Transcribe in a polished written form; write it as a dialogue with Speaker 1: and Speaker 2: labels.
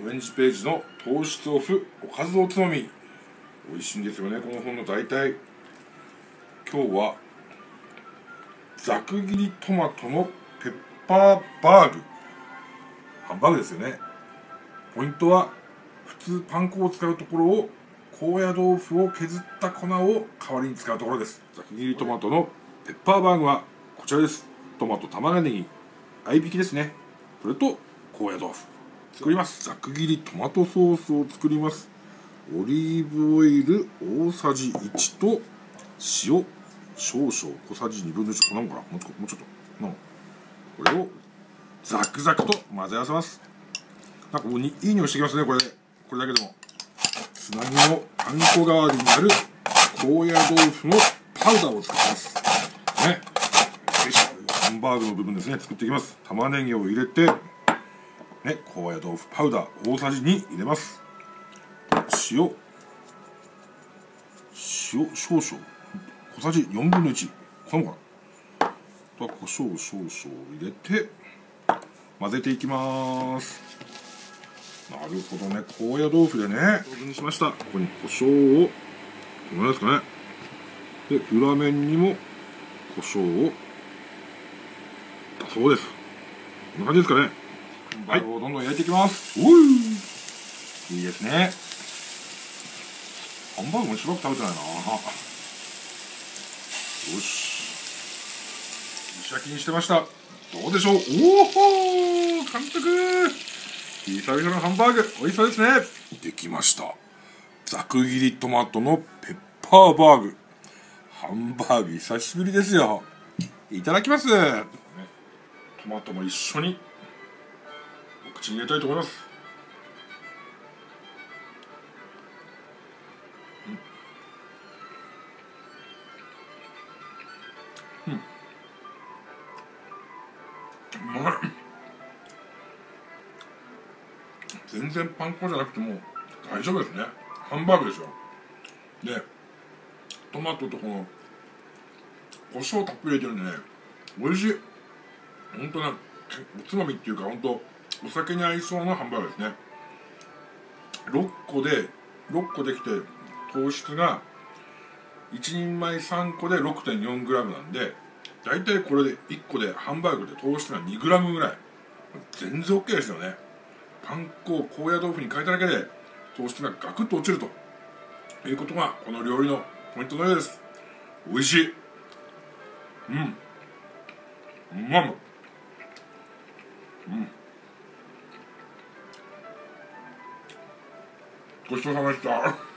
Speaker 1: オレンジページの糖質オフおかずおつまみ、美味しいんですよね、この本の大体。今日はざく切りトマトのペッパーバーグ、ハンバーグですよね。ポイントは普通パン粉を使うところを高野豆腐を削った粉を代わりに使うところです。ざく切りトマトのペッパーバーグはこちらです。トマト、玉ねぎ、合いびきですね。それと高野豆腐作ります。ざく切りトマトソースを作ります。オリーブオイル大さじ1と塩少々小さじ1/2、こんなもんかな、もうちょっとこれをザクザクと混ぜ合わせます。なんかもういい匂いしてきますね、これだけでも。つなぎのあんこ代わりになる高野豆腐のパウダーを作ってますね。ハンバーグの部分ですね、作っていきます。玉ねぎを入れてね、高野豆腐パウダー大さじ2入れます。塩少々小さじ1/4、このかな。あとは胡椒少々入れて混ぜていきます。なるほどね、高野豆腐でね、上手にしました。ここに胡椒を、このぐらいですかね。で、裏面にも胡椒を、だそうです。こんな感じですかね。はい、どんどん焼いていきます。いいですね。ハンバーグもしばらく食べてないな。よし、蒸し焼きにしてました。どうでしょう。おお、監督、久々のハンバーグ美味しそうですね。できました。ざく切りトマトのペッパーバーグ。ハンバーグ久しぶりですよ。いただきます。トマトも一緒にお口に入れたいと思います。うまい。全然パン粉じゃなくても大丈夫ですね。ハンバーグですよ。で、トマトとこの胡椒たっぷり入れてるんでね、美味しい。ほんとね、おつまみっていうか、ほんとお酒に合いそうなハンバーグですね。6個できて、糖質が1人前3個で 6.4g なんで、だいたいこれで1個でハンバーグで糖質が 2g ぐらい。全然 OK ですよね。パン粉を高野豆腐に変えただけで糖質がガクッと落ちるということがこの料理のポイントのようです。美味しい。うまい。ごちそうさまでした。